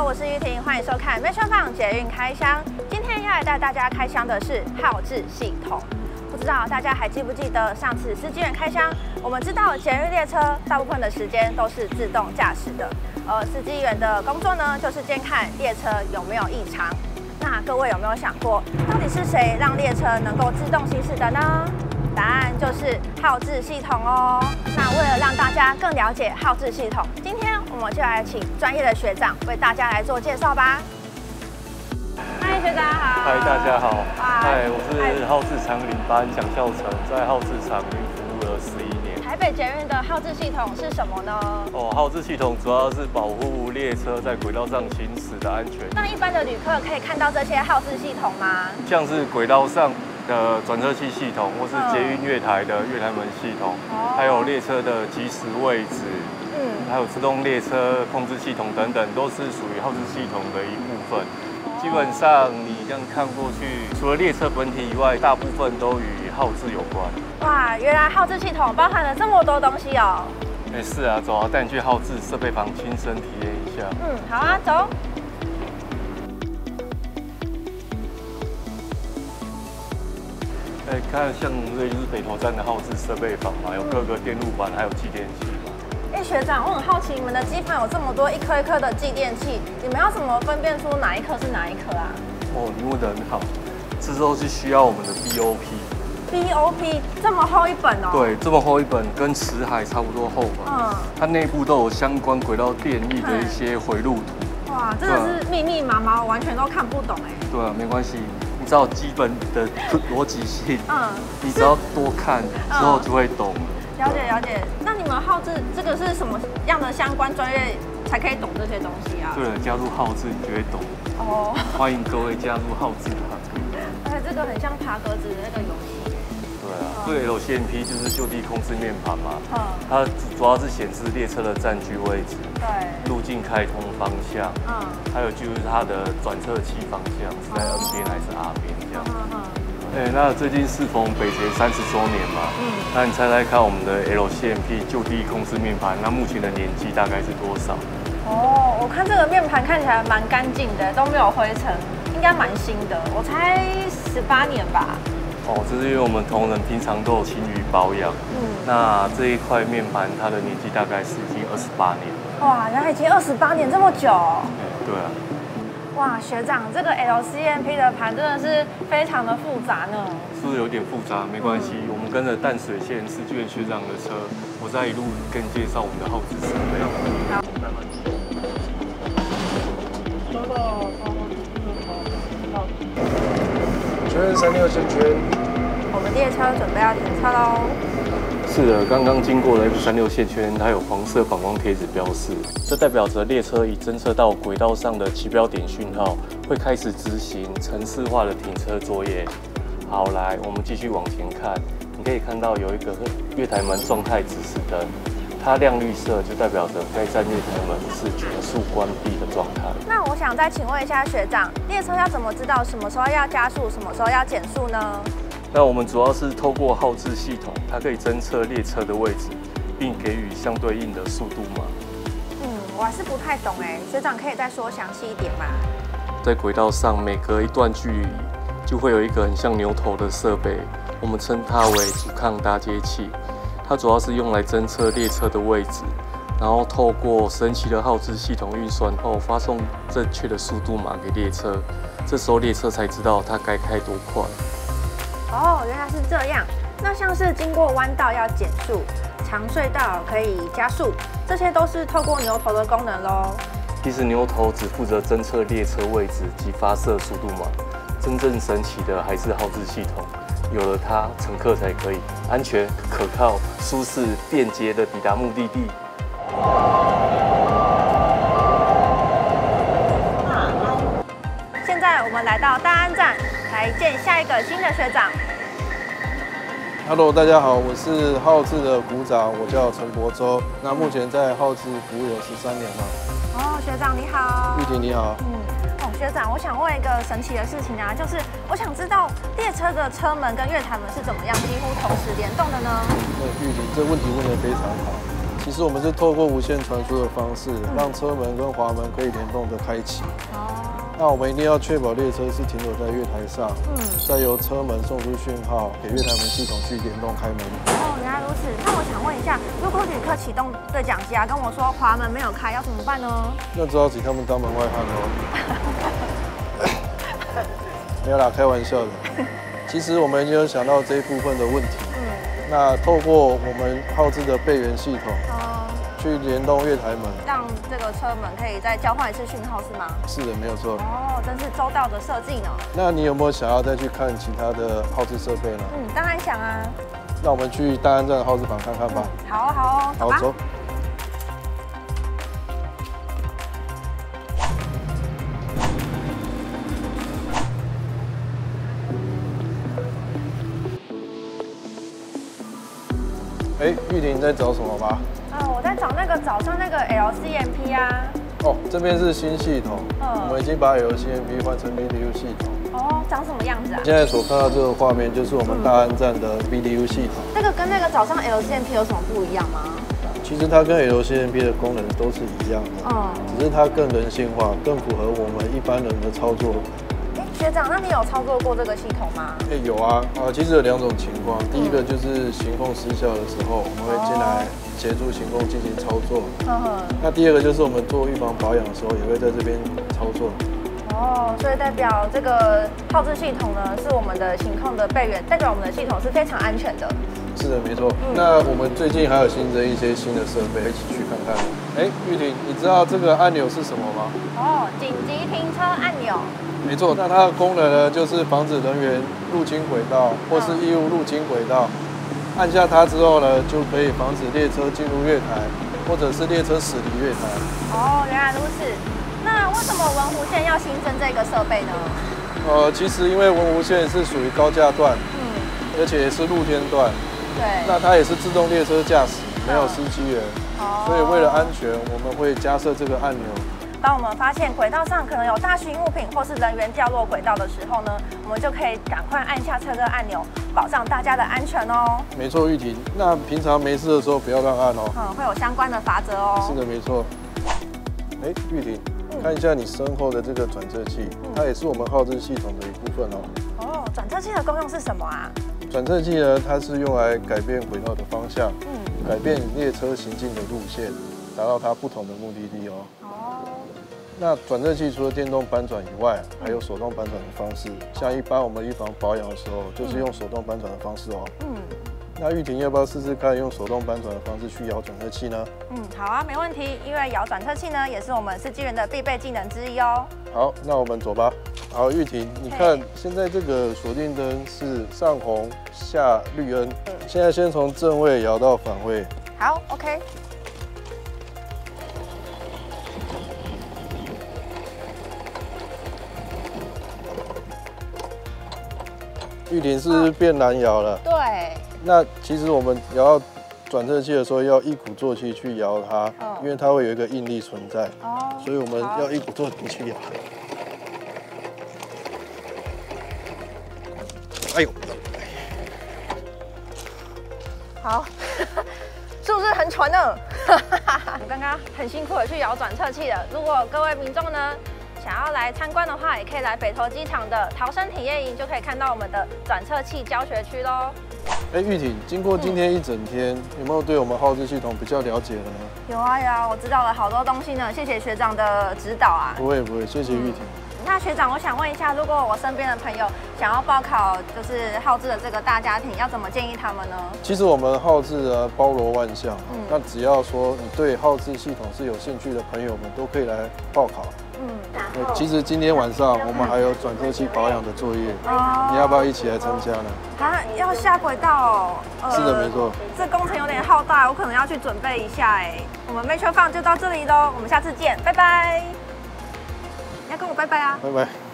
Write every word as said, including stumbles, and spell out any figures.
我是玉婷，欢迎收看《Metro 放捷运开箱》。今天要来带大家开箱的是号志系统。不知道大家还记不记得上次司机员开箱，我们知道捷运列车大部分的时间都是自动驾驶的，而司机员的工作呢，就是监看列车有没有异常。那各位有没有想过，到底是谁让列车能够自动行驶的呢？答案就是号志系统哦。那为了让大家更了解号志系统，今天我们就来请专业的学长为大家来做介绍吧。嗨，学长好。 嗨，大家好。嗨，我是嗨号志长领班蒋孝成，在号志长运服务了十一年。 台北捷运的号志系统是什么呢？ 哦，号志系统主要是保护列车在轨道上行驶的安全。 那一般的旅客可以看到这些号志系统吗？ 像是轨道上的转车器系统，或是捷运月台的月台门系统， 哦还有列车的即时位置， 嗯， 还有自动列车控制系统等等，都是属于号志系统的一部分。基本上你这样看过去，除了列车本体以外，大部分都与号志有关。 哇，原来号志系统包含了这么多东西哦。 哎，是啊，走啊，带你去号志设备房亲身体验一下。 嗯，好啊，走。 哎，看像这就是北投站的号志设备房嘛，有各个电路板，还有继电器嘛。 哎，学长，我很好奇，你们的机房有这么多一颗一颗的继电器，你们要怎么分辨出哪一颗是哪一颗啊？ 哦，你问得很好，这时候是需要我们的 B O P。 B O P 这么厚一本哦？ 对，这么厚一本，跟辞海差不多厚吧。 嗯， 它内部都有相关轨道电力的一些回路图。 哇，真的是密密麻麻，我完全都看不懂哎。 对啊，没关系，你知道基本的逻辑性， 嗯， 你只要多看之后就会懂了。 了解了解。那你们号志这个是什么样的相关专业才可以懂这些东西啊？ 对了，加入号志你就会懂。 哦， 欢迎各位加入号志团。 而且这个很像爬格子的那个游戏。 对啊，这个 L C M P 就是就地控制面盘嘛， 嗯， 它主要是显示列车的占据位置、 对， 路径开通方向， 嗯， 还有就是它的转侧器方向是在 N 边还是 R 边这样。 嗯嗯。 哎，那最近适逢北捷三十周年嘛，嗯，那你猜猜看，我们的 L C M P 就地控制面盘，那目前的年纪大概是多少？ 哦，我看这个面盘看起来蛮干净的，都没有灰尘，应该蛮新的。我猜十八年吧。 哦，这是因为我们同仁平常都有勤于保养。嗯，那这一块面盘它的年纪大概是已经二十八年了。 哇，原来已经二十八年这么久哦。 哎，对啊。 哇，学长，这个 L C M P 的盘真的是非常的复杂呢。 是不是有点复杂？没关系，嗯、我们跟着淡水线司机员学长的车，我再一路跟你介绍我们的号志设备。 好。 圈三六线圈， 我们列车准备要停车喽。 是的，刚刚经过了 F 三六线圈，它有黄色反光贴纸标示，这代表着列车已侦测到轨道上的起标点讯号，会开始执行程式化的停车作业。好，来，我们继续往前看，你可以看到有一个月台门状态指示灯，它亮绿色就代表着该站月台门是全数关闭的状态。 那我想再请问一下学长，列车要怎么知道什么时候要加速，什么时候要减速呢？ 那我们主要是透过号志系统，它可以侦测列车的位置，并给予相对应的速度码。 嗯，我还是不太懂哎，学长可以再说详细一点吗？ 在轨道上，每隔一段距离就会有一个很像牛头的设备，我们称它为阻抗搭接器。它主要是用来侦测列车的位置，然后透过神奇的号志系统运算后，发送正确的速度码给列车。这时候列车才知道它该开多快。 哦，原来是这样。那像是经过弯道要减速，长隧道可以加速，这些都是透过牛头的功能咯。 其实牛头只负责侦测列车位置及发射速度码，真正神奇的还是号志系统。有了它，乘客才可以安全、可靠、舒适、便捷地抵达目的地。 现在我们来到大安站，来见下一个新的学长。 Hello， 大家好，我是号志的股长，我叫陈柏洲。那目前在号志服务有十三年了。 哦，学长你好。 玉婷你好。嗯。 哦，学长，我想问一个神奇的事情啊，就是我想知道列车的车门跟月台门是怎么样几乎同时联动的呢？ 对，玉婷这问题问得非常好。其其实我们是透过无线传输的方式，让车门跟滑门可以联动的开启。哦。那我们一定要确保列车是停留在月台上，嗯，再由车门送出讯号给月台门系统去联动开门。 哦，原来如此。那我想问一下，如果旅客启动对讲机啊，跟我说滑门没有开，要怎么办呢？ 那只好请他们当门外汉喽。没有啦，开玩笑的。其实我们已经有想到这一部分的问题。嗯。那透过我们浩智的备援系统。哦。去联动月台门， 让这个车门可以再交换一次讯号，是吗？ 是的，没有错。 哦，真是周到的设计呢。 那你有没有想要再去看其他的浩智设备呢？ 嗯，当然想啊。 那我们去大安站的浩智坊看看吧。 嗯、好哦，好哦， 好，走。哎，玉婷，你在找什么吗？ 啊，我在找那个早上那个 L C M P 啊。 哦，这边是新系统，嗯，我们已经把 L C M P 换成 V D U 系统。 哦，长什么样子啊？ 现在所看到这个画面就是我们大安站的 V D U 系统。 这个跟那个早上 L C M P 有什么不一样吗？ 其实它跟 L C M P 的功能都是一样的，嗯，只是它更人性化，更符合我们一般人的操作。 学长，那你有操作过这个系统吗？ 哎、欸，有啊，啊，其实有两种情况。第一个就是行控失效的时候，我们会进来协助行控进行操作。嗯、那第二个就是我们做预防保养的时候，也会在这边操作。 哦，所以代表这个浩智系统呢，是我们的行控的备援，代表我们的系统是非常安全的。 是的，没错。嗯、那我们最近还有新增一些新的设备，一起去看看。哎、欸，玉婷，你知道这个按钮是什么吗？ 哦，紧急停车按钮。 没错，那它的功能呢，就是防止人员入侵轨道或是异物入侵轨道。按下它之后呢，就可以防止列车进入月台，或者是列车驶离月台。 哦，原来如此。那为什么文湖线要新增这个设备呢？ 呃，其实因为文湖线是属于高架段，嗯，而且也是露天段， 对， 那它也是自动列车驾驶，没有司机员，哦，所以为了安全，我们会加设这个按钮。 当我们发现轨道上可能有大型物品或是人员掉落轨道的时候呢，我们就可以赶快按下车灯按钮，保障大家的安全哦。 没错，玉婷。那平常没事的时候不要乱按哦。 嗯，会有相关的罚则哦。 是的，没错。哎，玉婷，嗯、看一下你身后的这个转辙器，嗯、它也是我们浩智系统的一部分哦。 哦，转辙器的功用是什么啊？ 转辙器呢，它是用来改变轨道的方向，嗯，改变列车行进的路线，达到它不同的目的地哦。那转辙器除了电动扳转以外，还有手动扳转的方式。像一般我们预防保养的时候，就是用手动扳转的方式哦。嗯。那玉婷要不要试试看用手动扳转的方式去摇转辙器呢？ 嗯，好啊，没问题。因为摇转辙器呢，也是我们司机员的必备技能之一哦。 好，那我们走吧。好，玉婷，你看现在这个锁定灯是上红下绿灯。嗯。现在先从正位摇到反位。 好 ，OK。 玉婷是不是变难摇了？ 对。 那其实我们摇到转辙器的时候，要一鼓作气去摇它，哦、因为它会有一个应力存在。哦。所以我们要一鼓作气去摇。哎呦！ 好，是不是很喘呢？我刚刚很辛苦的去摇转辙器了。如果各位民众呢，想要来参观的话，也可以来北投机场的逃生体验营，就可以看到我们的转辙器教学区喽。 哎，玉婷，经过今天一整天，嗯、有没有对我们浩智系统比较了解了呢？ 有啊有啊，我知道了好多东西呢，谢谢学长的指导啊。 不会不会，谢谢玉婷。嗯那学长，我想问一下，如果我身边的朋友想要报考就是浩智的这个大家庭，要怎么建议他们呢？ 其实我们浩智啊包罗万象，嗯、那只要说你对浩智系统是有兴趣的朋友们，都可以来报考。嗯，其实今天晚上我们还有转辙器保养的作业，哦、你要不要一起来参加呢？ 啊，要下轨道哦。 呃、是的，没错。 这工程有点浩大，我可能要去准备一下哎。我们 Metro Fun 就到这里喽，我们下次见，拜拜。你要跟我拜拜啊！ 拜拜。